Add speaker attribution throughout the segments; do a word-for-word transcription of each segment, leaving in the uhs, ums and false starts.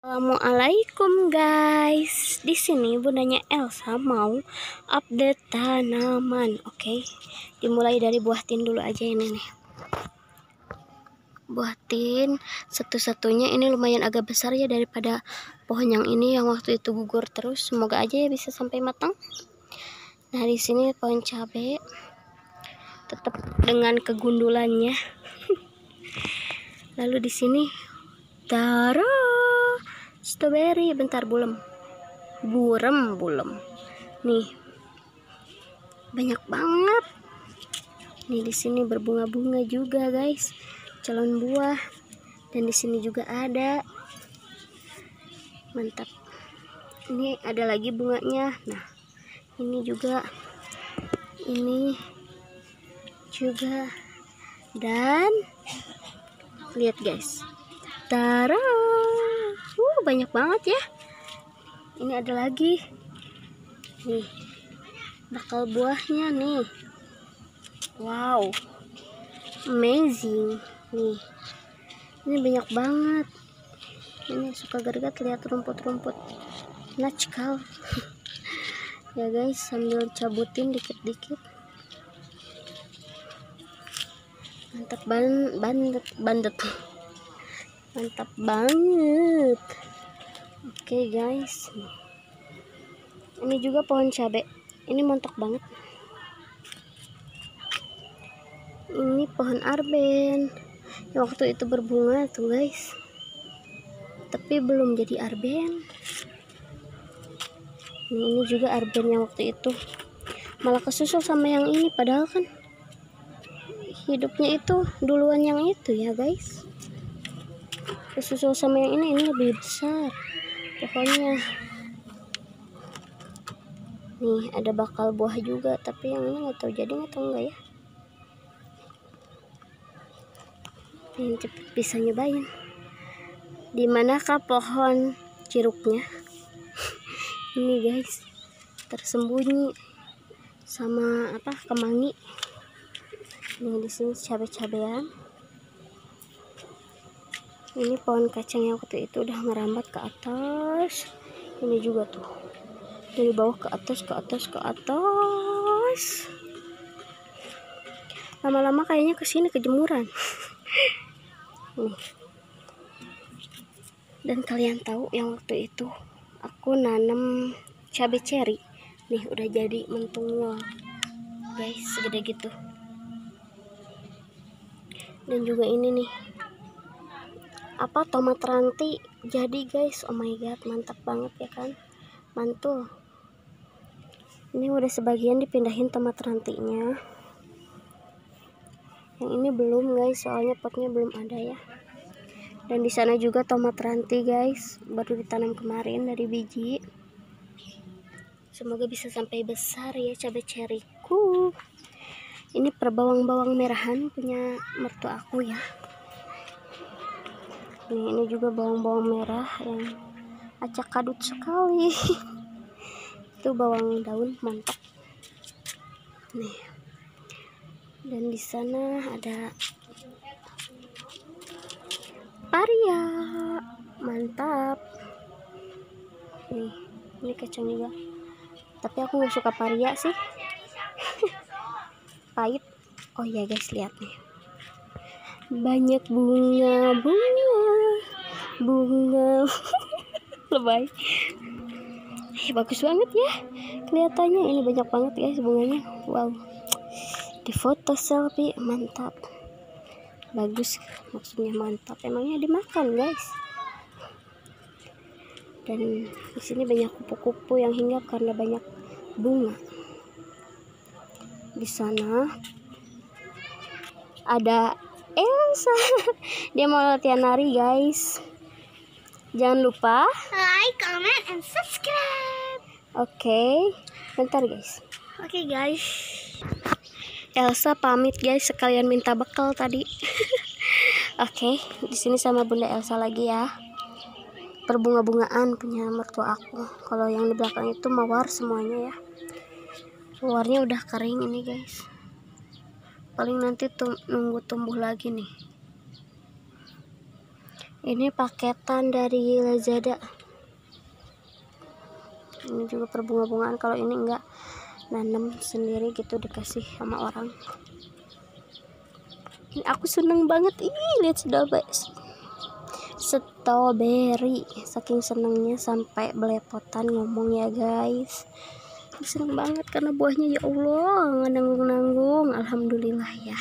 Speaker 1: Assalamualaikum guys. Di sini bundanya Elsa mau update tanaman. Oke. Okay? Dimulai dari buah tin dulu aja ini nih. Buah tin satu-satunya ini lumayan agak besar ya daripada pohon yang ini yang waktu itu gugur terus. Semoga aja ya bisa sampai matang. Nah, di sini pohon cabai tetap dengan kegundulannya. Lalu di sini tara strawberry, bentar bulem, burem bulem. Nih, banyak banget. Nih di sini berbunga-bunga juga guys, calon buah. Dan di sini juga ada, mantap. Ini ada lagi bunganya. Nah, ini juga, ini juga, dan lihat guys, tara. Uh, banyak banget ya. Ini ada lagi. Nih, bakal buahnya nih. Wow. Amazing. Nih. Ini banyak banget. Ini suka gergat lihat rumput-rumput. Natskal. Ya guys, sambil cabutin dikit-dikit. Mantap ban banget, banget. Mantap banget. Oke okay, guys, ini juga pohon cabai. Ini montok banget. Ini pohon arben yang waktu itu berbunga tuh guys, tapi belum jadi arben. Ini, ini juga arben yang waktu itu malah kesusul sama yang ini, padahal kan hidupnya itu duluan yang itu ya guys. Kesusul sama yang ini, ini lebih besar pohonnya. Nih ada bakal buah juga, tapi yang ini nggak tahu jadi atau enggak ya. Ini cepet bisa nyobain. Di manakah pohon jeruknya? Ini guys, tersembunyi sama apa kemangi. Nih di sini cabai-cabean. Ini pohon kacang yang waktu itu udah merambat ke atas. Ini juga tuh, dari bawah ke atas, ke atas, ke atas. Lama-lama kayaknya kesini kejemuran. Nih. Dan kalian tahu yang waktu itu aku nanam cabai ceri. Nih udah jadi mentungul guys, segede gitu. Dan juga ini nih, apa, tomat ranti jadi guys. Oh my god, mantap banget ya kan, mantul. Ini udah sebagian dipindahin tomat rantinya, yang ini belum guys, soalnya potnya belum ada ya. Dan di sana juga tomat ranti guys, baru ditanam kemarin dari biji. Semoga bisa sampai besar ya cabai ceriku. Ini per bawang-bawang merahan punya mertua aku ya. Nih, ini juga bawang-bawang merah yang acak kadut sekali. Itu bawang daun, mantap. Nih. Dan di sana ada paria, mantap. Nih, ini kacang juga. Tapi aku nggak suka paria sih. Pahit. Oh ya guys, lihat nih. Banyak bunga, bunga, bunga. Lebay. Eh, bagus banget ya kelihatannya. Ini banyak banget guys bunganya. Wow. Di foto selfie mantap. Bagus, maksudnya mantap. Emangnya dimakan guys. Dan di sini banyak kupu-kupu yang hinggap karena banyak bunga. Di sana ada Elsa. Dia mau latihan nari guys. Jangan lupa
Speaker 2: like, comment, and subscribe.
Speaker 1: Oke, okay. Bentar guys.
Speaker 2: Oke okay, guys.
Speaker 1: Elsa pamit guys, sekalian minta bekal tadi. Oke, okay. Di sini sama Bunda Elsa lagi ya. Perbunga-bungaan punya mertua aku. Kalau yang di belakang itu mawar semuanya ya. Mawarnya udah kering ini guys. Paling nanti tum nunggu tumbuh lagi nih. Ini paketan dari Lazada. Ini juga perbunga-bungaan. Kalau ini enggak nanam sendiri gitu, dikasih sama orang. Ini aku seneng banget. Ih, lihat strawberry. Strawberry. Saking senengnya sampai belepotan ngomong ya guys. Seneng banget karena buahnya ya Allah nanggung-nanggung. Alhamdulillah ya.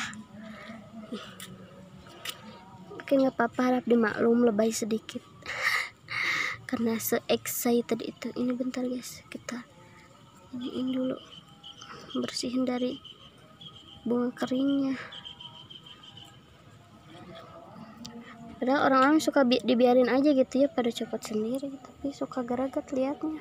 Speaker 1: Oke, nggak apa-apa, harap dimaklum lebay sedikit karena se-excited itu. Ini bentar guys, kita iniin dulu, bersihin dari bunga keringnya. Padahal orang-orang suka bi dibiarin aja gitu ya, pada copot sendiri, tapi suka garagat liatnya.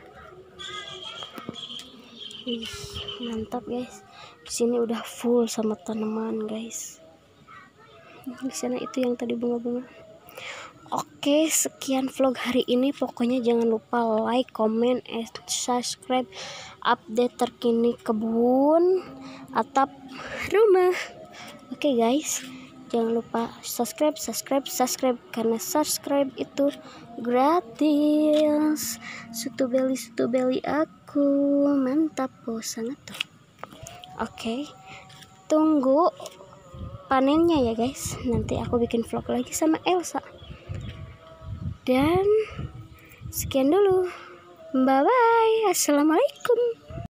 Speaker 1: Ih, mantap guys. Di sini udah full sama tanaman guys. Di sana itu yang tadi bunga-bunga. Oke, sekian vlog hari ini. Pokoknya jangan lupa like, comment, and subscribe update terkini kebun, atap rumah. Oke guys, jangan lupa subscribe, subscribe, subscribe karena subscribe itu gratis. Sutu beli, sutu beli aku mantap, oh sangat tuh. Oke, tunggu panennya ya guys. Nanti aku bikin vlog lagi sama Elsa. Dan sekian dulu. Bye bye. Assalamualaikum.